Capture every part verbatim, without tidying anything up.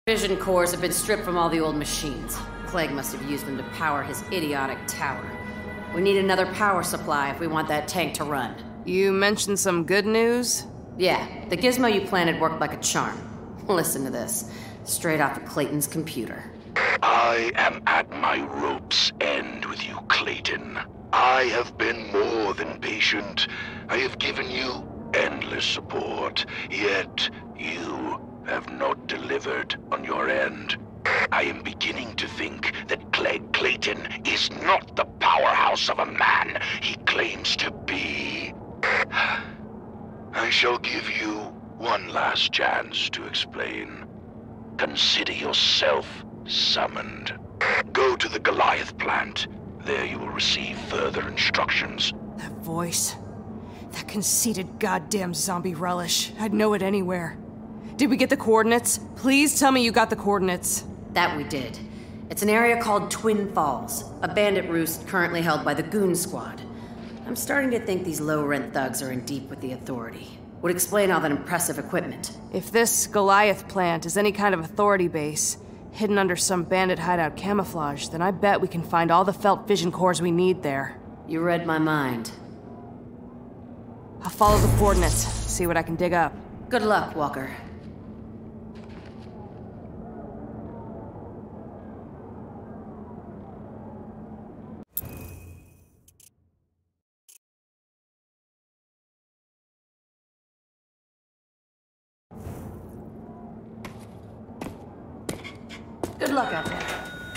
Fission cores have been stripped from all the old machines. Clegg must have used them to power his idiotic tower. We need another power supply if we want that tank to run. You mentioned some good news? Yeah, the gizmo you planted worked like a charm. Listen to this. Straight off of Clayton's computer. I am at my rope's end with you, Clayton. I have been more than patient. I have given you endless support, yet you have not delivered on your end. I am beginning to think that Clegg Clayton is not the powerhouse of a man he claims to be. I shall give you one last chance to explain. Consider yourself summoned. Go to the Goliath plant. There you will receive further instructions. That voice. That conceited goddamn zombie relish. I'd know it anywhere. Did we get the coordinates? Please tell me you got the coordinates. That we did. It's an area called Twin Falls, a bandit roost currently held by the Goon Squad. I'm starting to think these low-rent thugs are in deep with the Authority. Would explain all that impressive equipment. If this Goliath plant is any kind of authority base, hidden under some bandit hideout camouflage, then I bet we can find all the felt fission cores we need there. You read my mind. I'll follow the coordinates, see what I can dig up. Good luck, Walker. Good luck out there.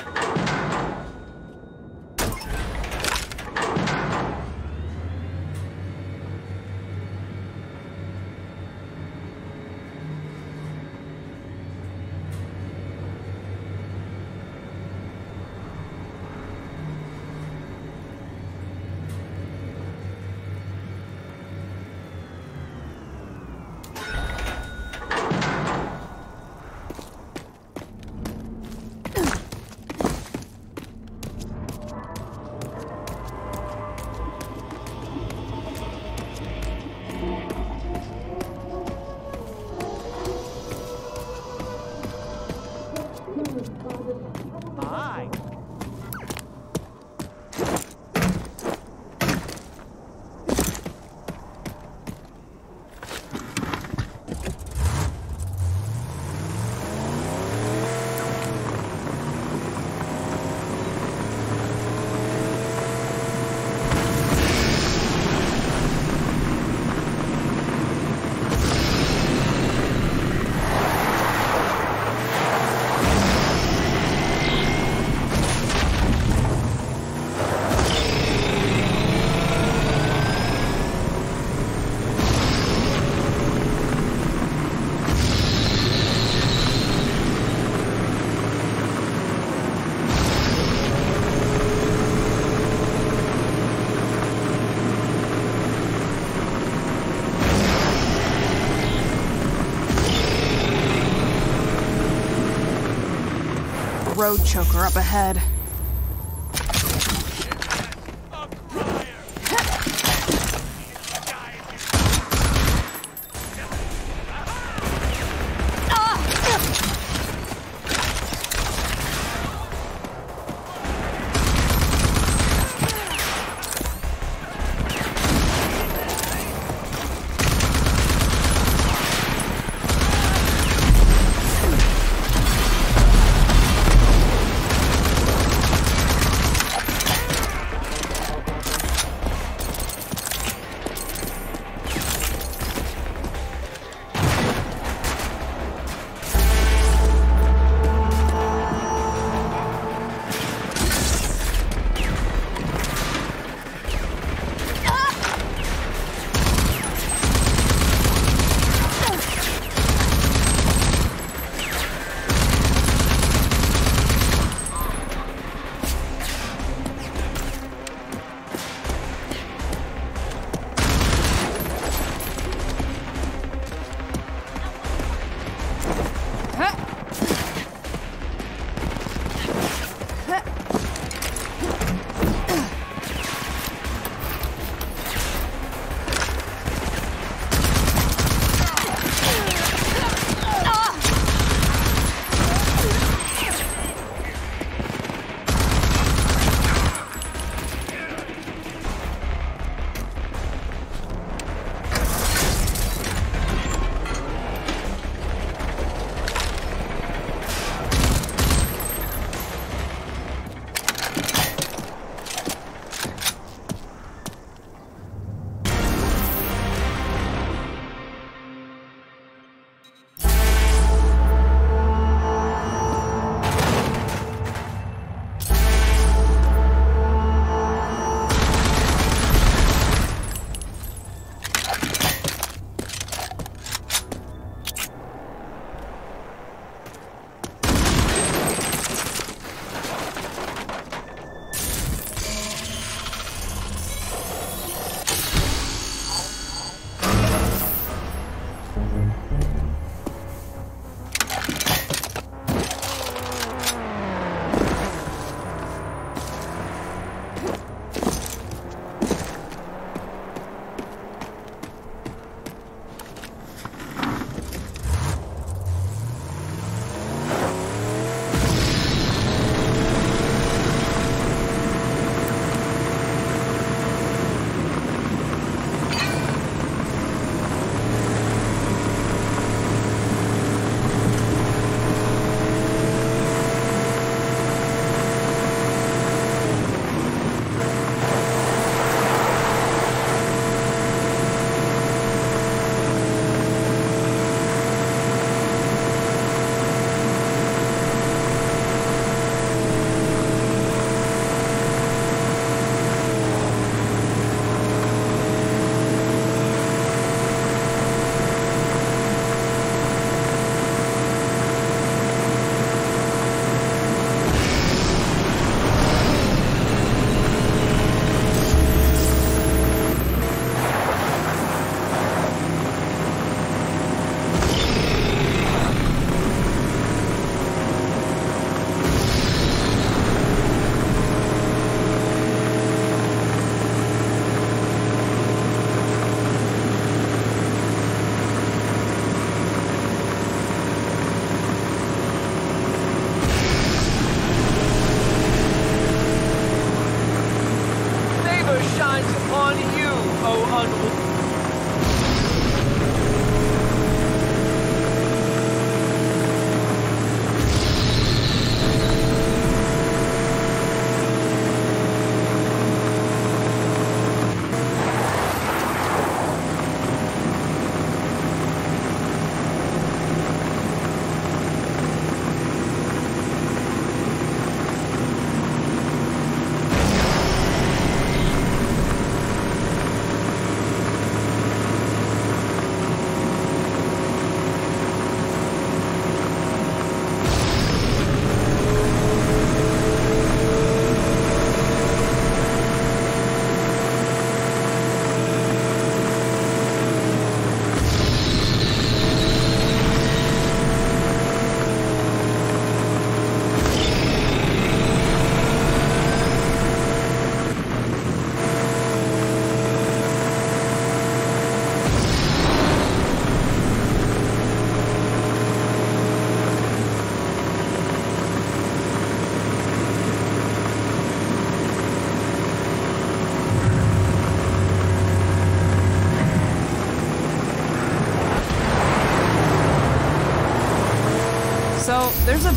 Road choker up ahead.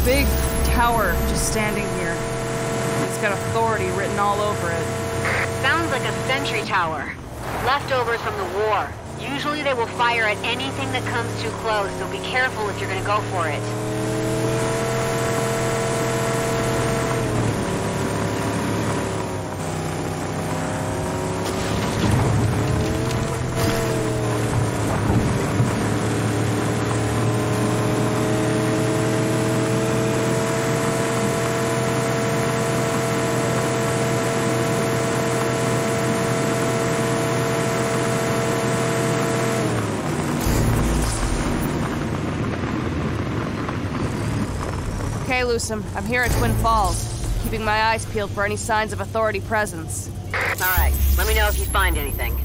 big tower just standing here. It's got authority written all over it. Sounds like a sentry tower. Leftovers from the war. Usually they will fire at anything that comes too close, so be careful if you're gonna go for it. Okay, Lucem, I'm here at Twin Falls, keeping my eyes peeled for any signs of authority presence. Alright, let me know if you find anything.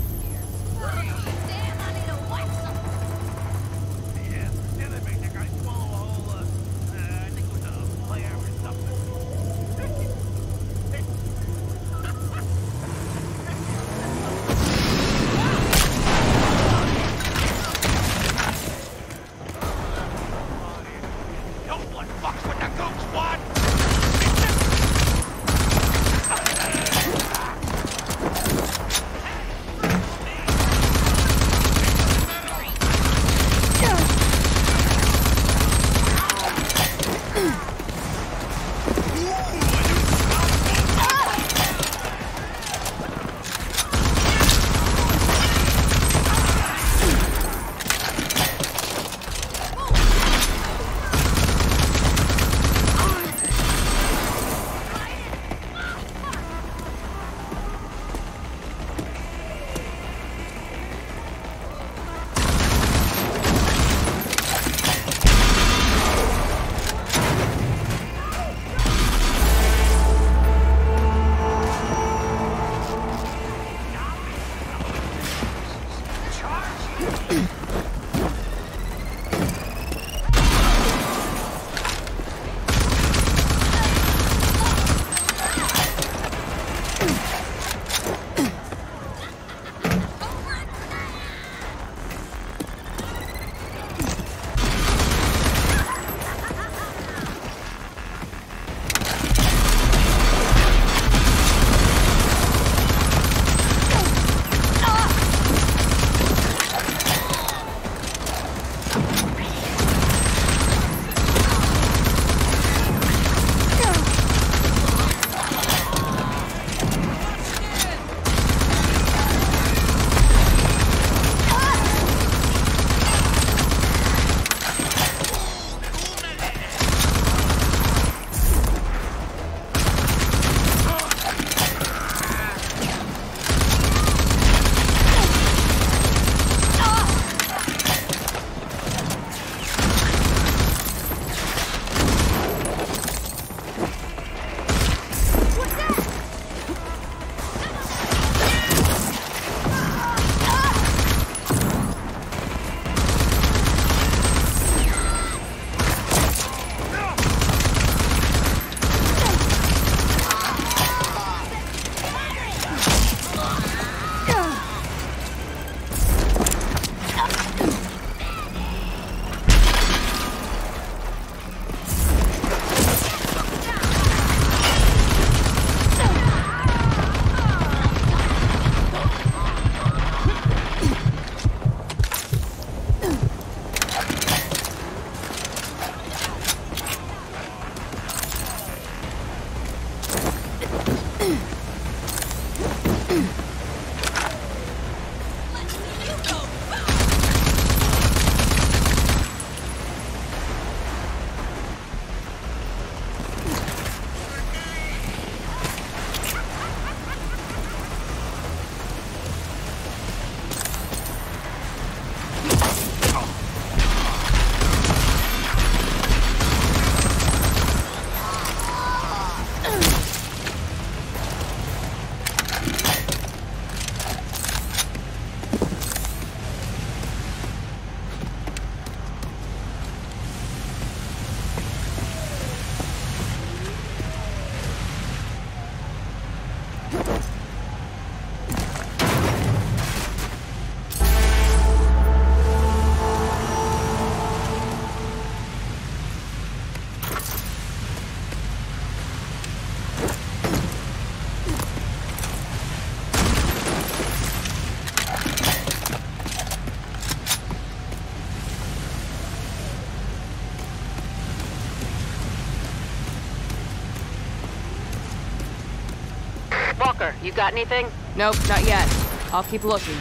Walker, you got anything? Nope, not yet. I'll keep looking.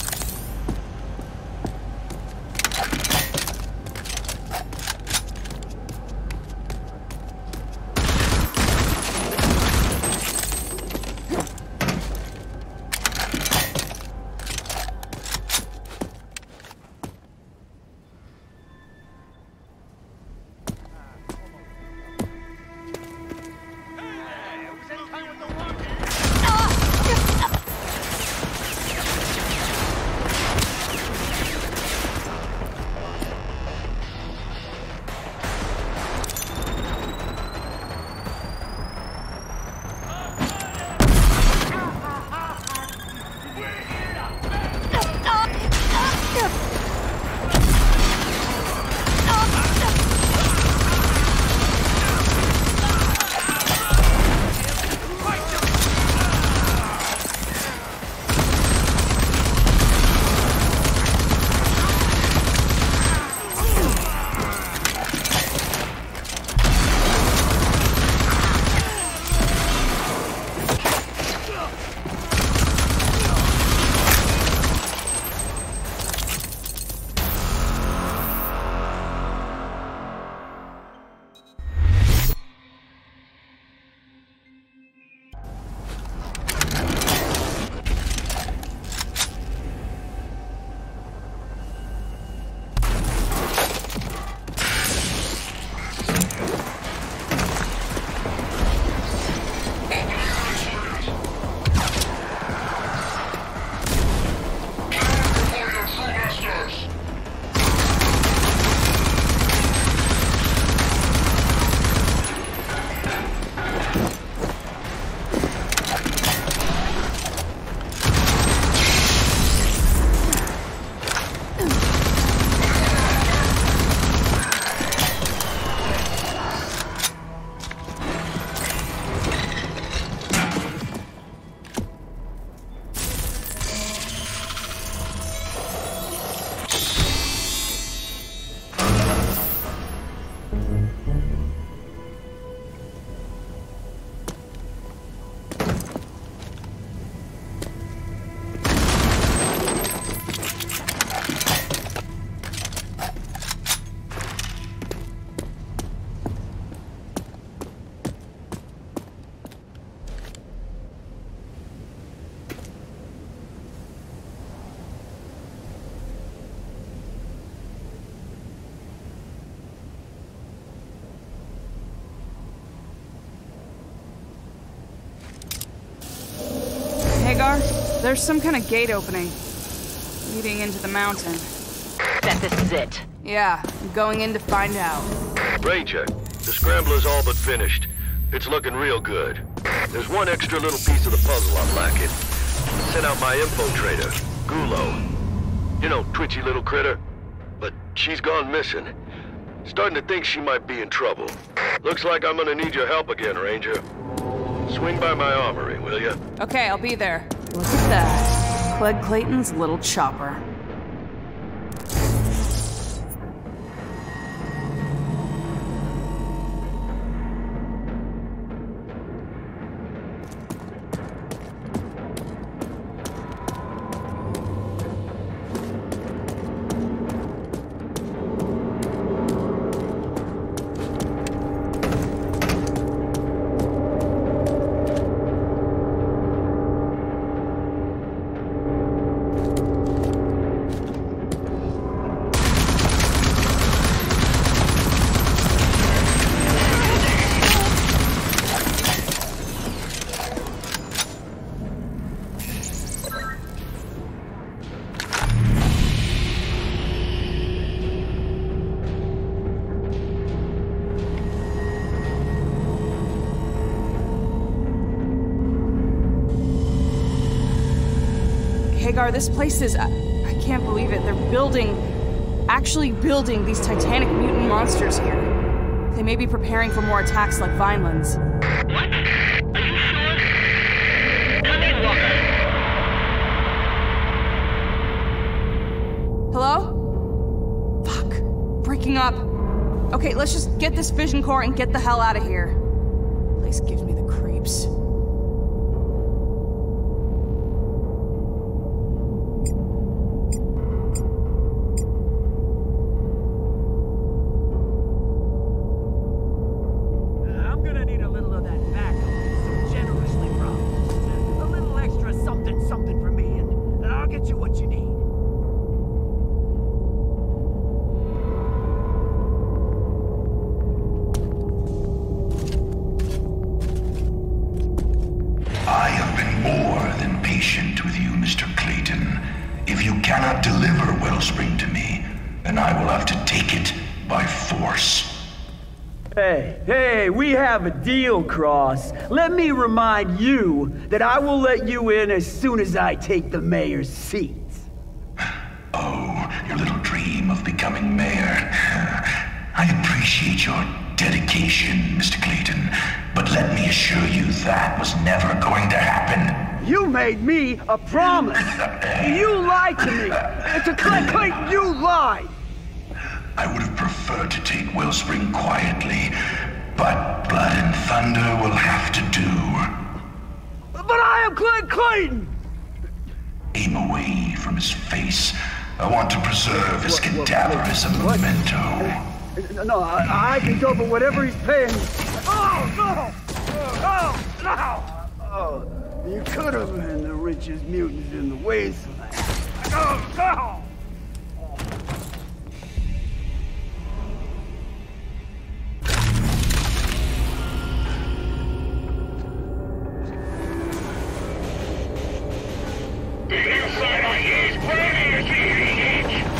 There's some kind of gate opening, leading into the mountain. Bet this is it. Yeah, I'm going in to find out. Ranger, the scrambler's all but finished. It's looking real good. There's one extra little piece of the puzzle I'm lacking. Sent out my info trader, Gulo. You know, twitchy little critter. But she's gone missing. Starting to think she might be in trouble. Looks like I'm gonna need your help again, Ranger. Swing by my armory, will you? Okay, I'll be there. Look at that. Clegg Clayton's little chopper. This place is... I, I can't believe it. They're building... actually building these titanic mutant monsters here. They may be preparing for more attacks like Vineland's. What? Are you sure? Come in, Walker. Hello? Fuck. Breaking up. Okay, let's just get this vision core and get the hell out of here. This place gives me the creeps. patient with you, Mister Clayton. If you cannot deliver Wellspring to me, then I will have to take it by force. Hey, hey, we have a deal, Cross. Let me remind you that I will let you in as soon as I take the mayor's seat. Oh, your little dream of becoming mayor. I appreciate your dedication, Mister Clayton, but let me assure you that was never going to happen. You made me a promise. You lied to me. To Clay Clayton, you lied. I would have preferred to take Wellspring quietly, but Blood and Thunder will have to do. But I am Clay Clayton! Aim away from his face. I want to preserve his What- what- cadaver as a what? memento. No, I, I can go for whatever he's paying. Oh, no! Oh, no! Oh, you could have been the richest mutant in the wasteland. Oh, no! Inside my ears, burning as we reach it!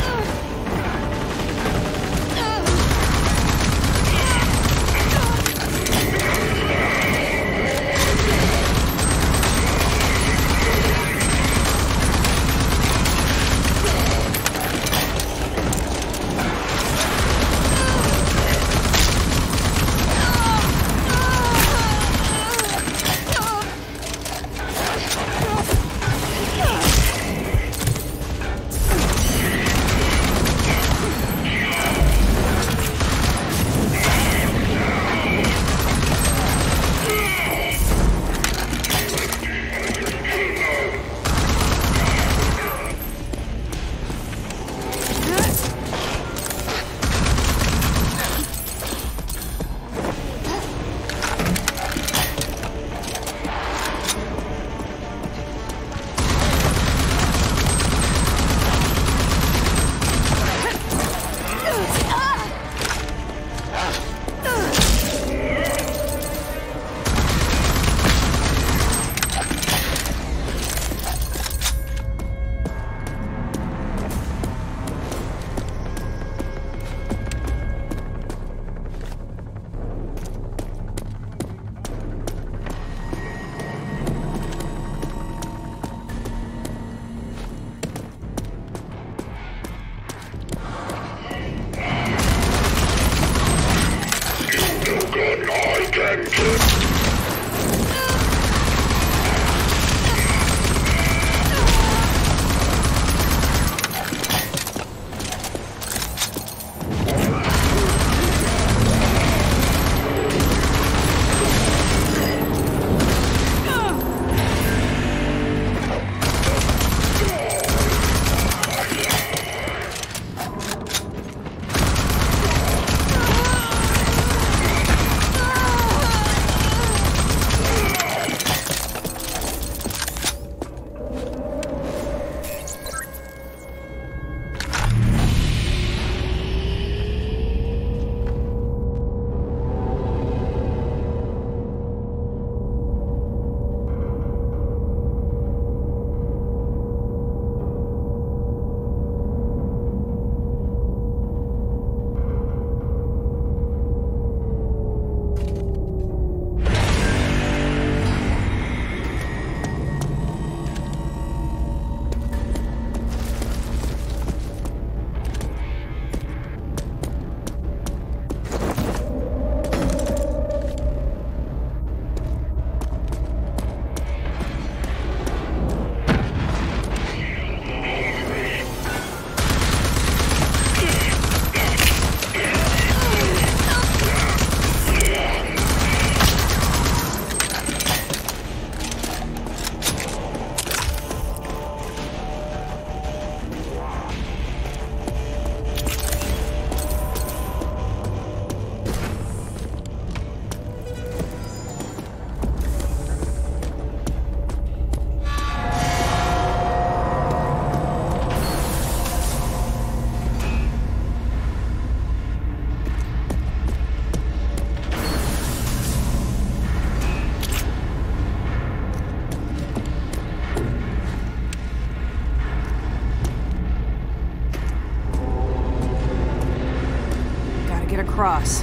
across.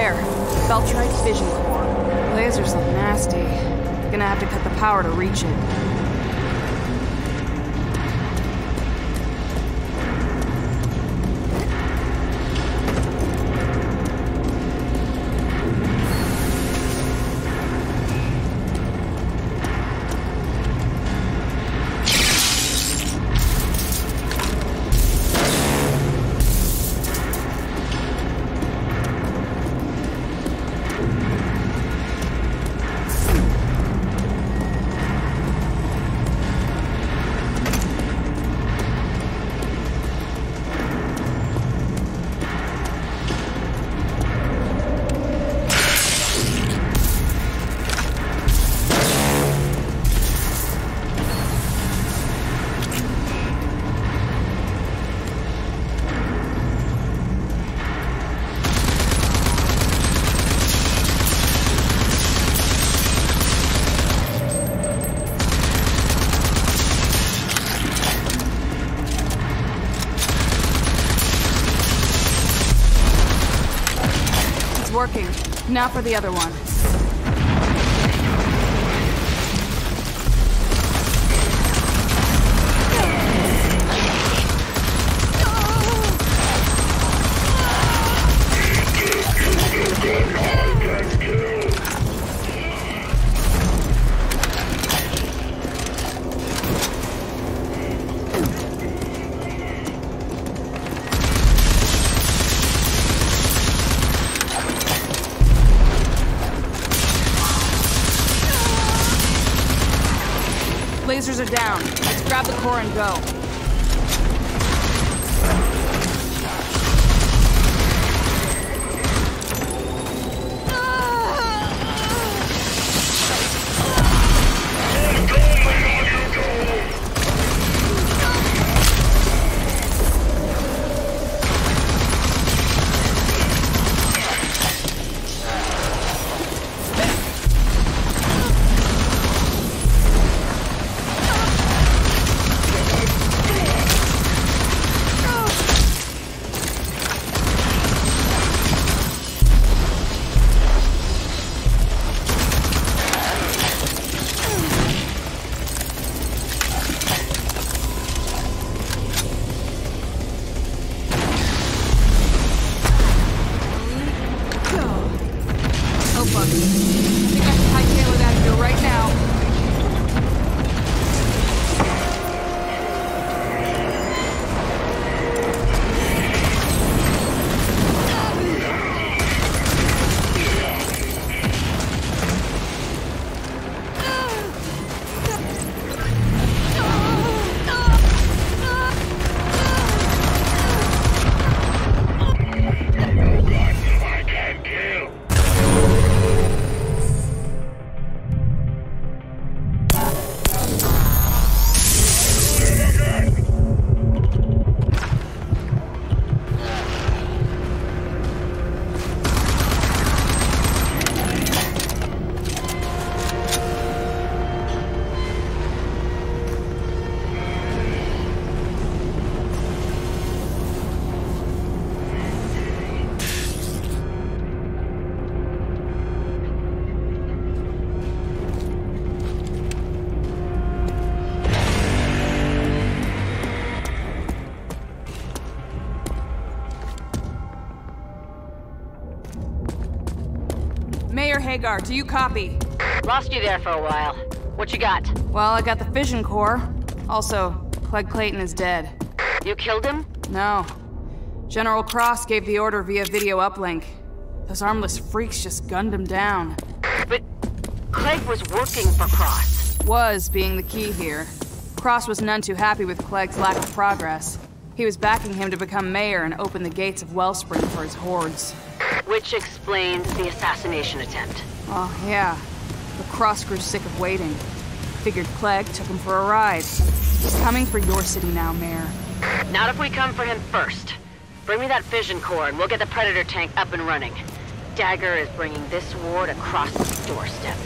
There. Beltrite fission core. Lasers look nasty. Gonna have to cut the power to reach it. Working. Now for the other one. Lasers are down. Let's grab the core and go. Mayor Hagar, do you copy? Lost you there for a while. What you got? Well, I got the fission core. Also, Clegg Clayton is dead. You killed him? No. General Cross gave the order via video uplink. Those armless freaks just gunned him down. But Clegg was working for Cross. Was being the key here. Cross was none too happy with Clegg's lack of progress. He was backing him to become mayor and open the gates of Wellspring for his hordes. Which explains the assassination attempt. Oh, yeah. But Cross grew sick of waiting. Figured Clegg took him for a ride. He's coming for your city now, Mayor. Not if we come for him first. Bring me that fission core and we'll get the Predator tank up and running. Dagger is bringing this war to Cross's doorstep.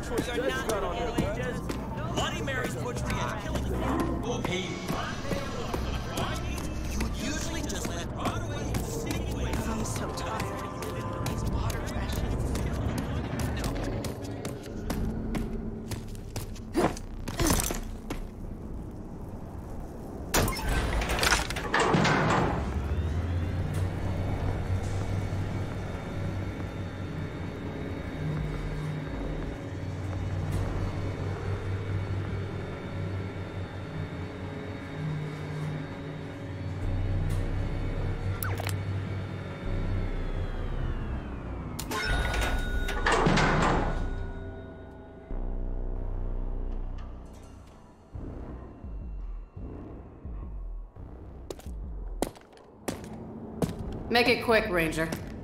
We are not idiots. Bloody Mary's butchery and killing will pay you. You would usually just let Broadway sing away. I'm so tired. These water rations. Make it quick, Ranger.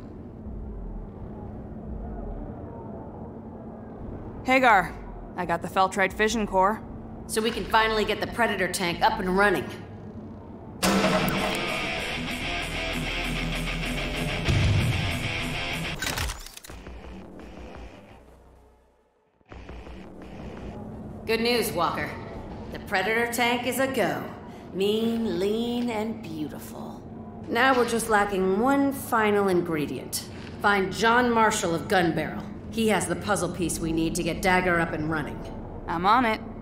Hagar, I got the Feltrite fission core. So we can finally get the Predator tank up and running. Good news, Walker. The Predator tank is a go. Mean, lean, and beautiful. Now we're just lacking one final ingredient. Find John Marshall of Gun Barrel. He has the puzzle piece we need to get Dagger up and running. I'm on it.